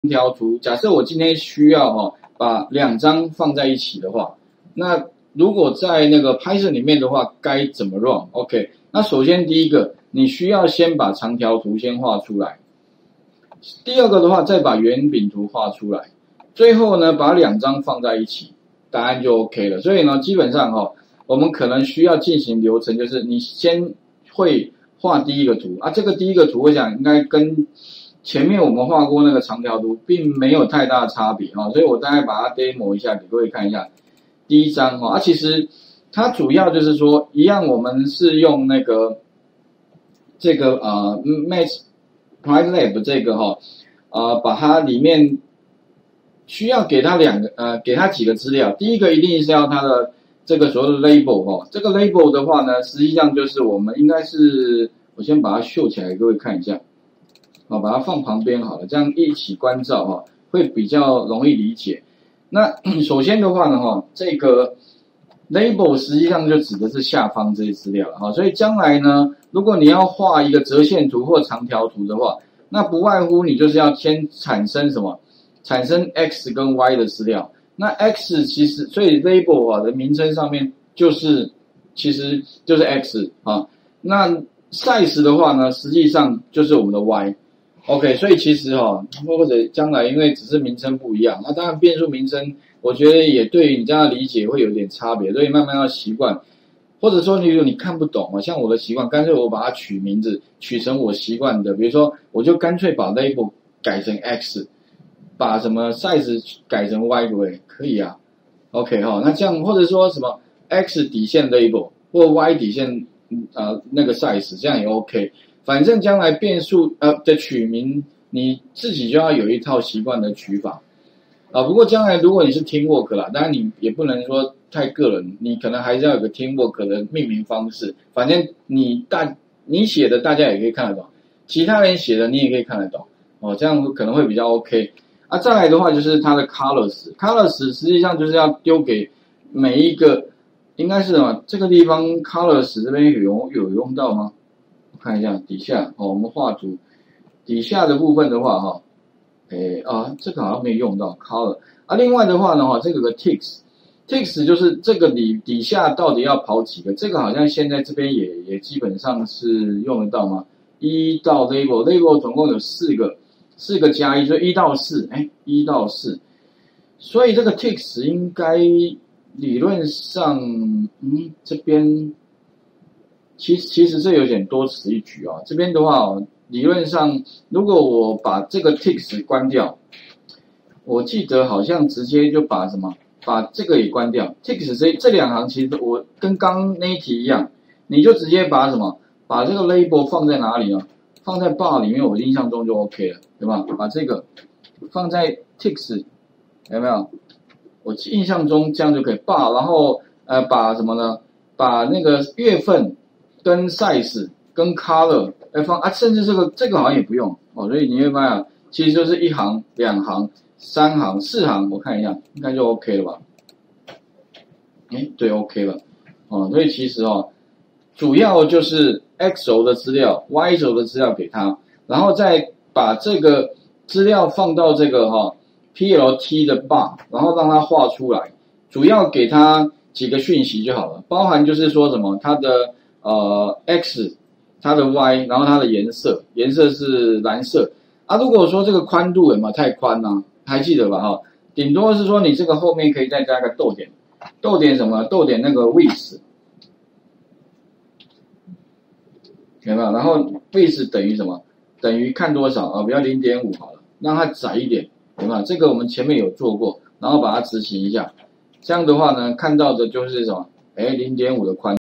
条图，假设我今天需要把2张放在一起的话，那如果在那个 Python 里面的话，该怎么 run？OK， 那首先第一个，你需要先把长条图先画出来，第二个的话，再把圆饼图画出来，最后呢，把2张放在一起，答案就 OK 了。所以呢，基本上我们可能需要进行流程，就是你先会画第一个图啊，这个第一个图我想应该跟前面我们画过那个长条图并没有太大的差别所以我大概把它 demo 一下给各位看一下。第一张其实它主要就是说一样，我们是用那个这个Matplotlib 这个把它里面需要给它给它几个资料。第一个一定是要它的这个所谓的 label 这个 label 的话呢，实际上就是我们应该是我先把它秀起来给各位看一下。把它放旁边好了，这样一起关照会比较容易理解。那首先的话呢这个 label 实际上就指的是下方这些资料了所以将来呢，如果你要画一个折线图或长条图的话，那不外乎你就是要先产生什么？产生 x 跟 y 的资料。那 x 其实所以 label 的名称上面其实就是 x 那 size 的话呢，实际上就是我们的 y。OK， 所以其实或者将来因为只是名称不一样，那当然变数名称，我觉得也对于你这样的理解会有点差别，所以慢慢要习惯。或者说如果你看不懂像我的习惯，干脆我把它取名字，取成我习惯的，比如说我就干脆把 label 改成 x， 把什么 size 改成 y， 对不对？可以啊。OK 那这样或者说什么 x 底线 label 或 y 底线那个 size， 这样也 OK。反正将来变数的取名，你自己就要有一套习惯的取法不过将来如果你是 teamwork 啦，当然你也不能说太个人，你可能还是要有个 teamwork 的命名方式。反正你写的大家也可以看得懂，其他人写的你也可以看得懂这样可能会比较 OK。再来的话就是它的 colors 实际上就是要丢给每一个，应该是什么？这个地方 colors 这边有用到吗？看一下底下我们画图底下的部分的话这个好像没有用到 color 另外的话呢这个有个 ticks 就是这个底下到底要跑几个，这个好像现在这边也基本上是用得到吗？1到 label 总共有4个加1，所以1到41到4，所以这个 ticks 应该理论上这边其实这有点多此一举这边的话理论上如果我把这个 ticks 关掉，我记得好像直接就把这个也关掉。ticks 这2行其实我跟刚那一题一样，你就直接把把这个 label 放在哪里呢？放在 bar 里面，我印象中就 OK 了，对吧？把这个放在 ticks 有没有？我印象中这样就可以 bar， 然后把什么呢？把那个月份跟 size 跟 color 甚至这个好像也不用所以你会发现其实就是1行、2行、3行、4行，我看一下，应该就 OK 了吧？对 ，OK 了所以其实主要就是 X 轴的资料、Y 轴的资料给他，然后再把这个资料放到这个PLT 的 bar， 然后让它画出来，主要给他几个讯息就好了，包含就是说什么它的X， 它的 Y， 然后它的颜色是蓝色如果说这个宽度有没有太宽还记得吧顶多是说你这个后面可以再加个逗点什么？逗点那个 width， 有没有？然后 width 等于什么？等于看多少比如 0.5 好了，让它窄一点，有没有？这个我们前面有做过，然后把它执行一下，这样的话呢，看到的就是什么？0.5的宽度。